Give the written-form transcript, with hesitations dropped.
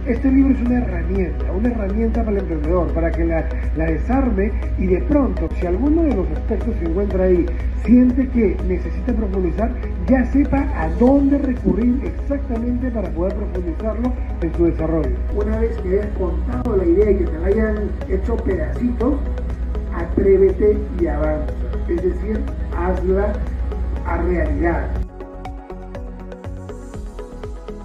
Este libro es una herramienta para el emprendedor, para que la desarme y de pronto, si alguno de los aspectos se encuentra ahí, siente que necesita profundizar, ya sepa a dónde recurrir exactamente para poder profundizarlo en su desarrollo. Una vez que hayas contado la idea y que te la hayan hecho pedacitos, atrévete y avanza. Es decir, hazla a realidad.